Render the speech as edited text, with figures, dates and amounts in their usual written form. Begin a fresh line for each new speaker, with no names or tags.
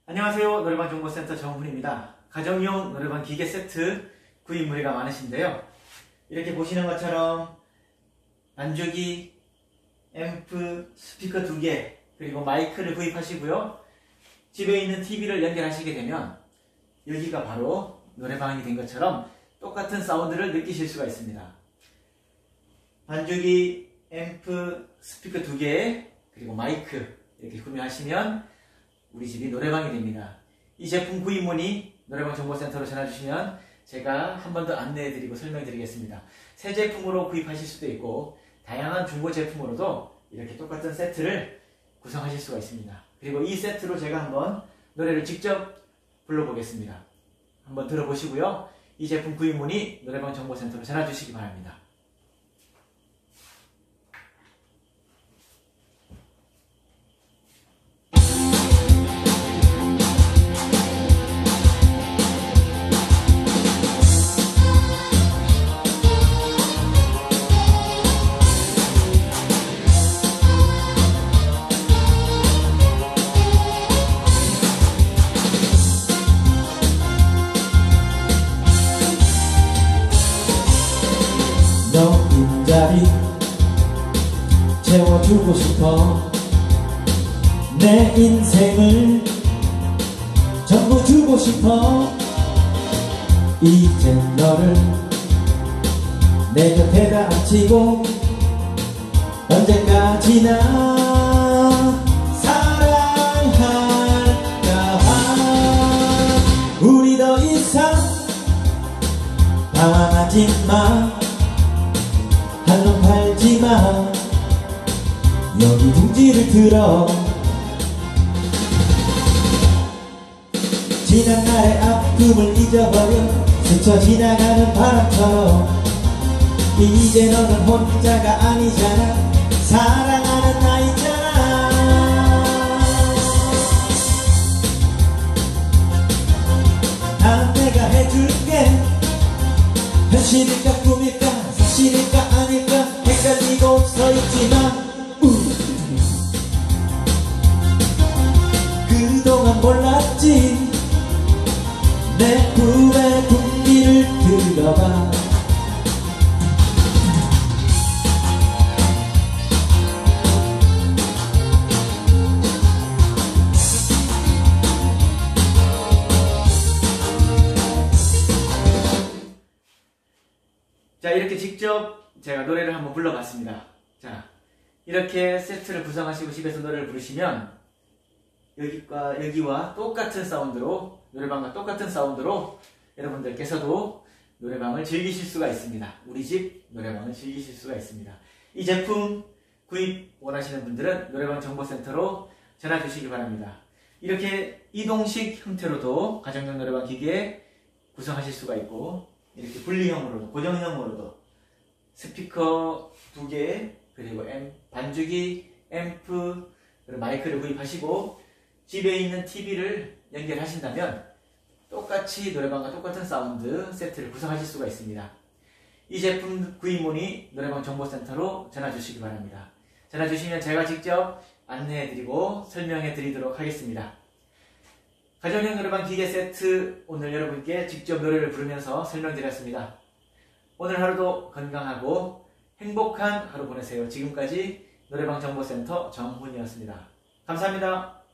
안녕하세요. 노래방 정보센터 정훈입니다. 가정용 노래방 기계 세트 구입 문의가 많으신데요. 이렇게 보시는 것처럼 반주기, 앰프, 스피커 2개, 그리고 마이크를 구입하시고요. 집에 있는 TV를 연결하시게 되면 여기가 바로 노래방이 된 것처럼 똑같은 사운드를 느끼실 수가 있습니다. 반주기, 앰프, 스피커 2개, 그리고 마이크 이렇게 구매하시면 우리 집이 노래방이 됩니다. 이 제품 구입 문의 노래방 정보센터로 전화주시면 제가 한 번 더 안내해드리고 설명드리겠습니다. 새 제품으로 구입하실 수도 있고 다양한 중고 제품으로도 이렇게 똑같은 세트를 구성하실 수가 있습니다. 그리고 이 세트로 제가 한번 노래를 직접 불러보겠습니다. 한번 들어보시고요. 이 제품 구입 문의 노래방 정보센터로 전화주시기 바랍니다.
너 빈자리 채워주고 싶어. 내 인생을 전부 주고 싶어. 이젠 너를 내 곁에다 앉히고 언제까지나 사랑할까. 우리 더 이상 방황하지 마. 한눈 팔지마. 여기 둥지를 들어. 지난 날의 아픔을 잊어버려 스쳐 지나가는 바람처럼 이제 너는 혼자가 아니잖아. 사랑하는 나 있잖아. 난 내가 해줄게. 현실일까 꿈일까 사실일까 아닐까 헷갈리고 서있지만 그동안 몰랐지. 내 품에 둥기를 들어봐.
자, 이렇게 직접 제가 노래를 한번 불러봤습니다. 자, 이렇게 세트를 구성하시고 집에서 노래를 부르시면 여기와 똑같은 사운드로, 노래방과 똑같은 사운드로 여러분들께서도 노래방을 즐기실 수가 있습니다. 우리 집 노래방을 즐기실 수가 있습니다. 이 제품 구입 원하시는 분들은 노래방 정보센터로 전화 주시기 바랍니다. 이렇게 이동식 형태로도 가정용 노래방 기계 구성하실 수가 있고, 이렇게 분리형으로도, 고정형으로도 스피커 2개, 그리고 반주기, 앰프, 그리고 마이크를 구입하시고 집에 있는 TV를 연결하신다면 똑같이 노래방과 똑같은 사운드 세트를 구성하실 수가 있습니다. 이 제품 구입 문의 노래방 정보센터로 전화 주시기 바랍니다. 전화 주시면 제가 직접 안내해드리고 설명해드리도록 하겠습니다. 가정용 노래방 기계 세트 오늘 여러분께 직접 노래를 부르면서 설명드렸습니다. 오늘 하루도 건강하고 행복한 하루 보내세요. 지금까지 노래방 정보센터 정훈이었습니다. 감사합니다.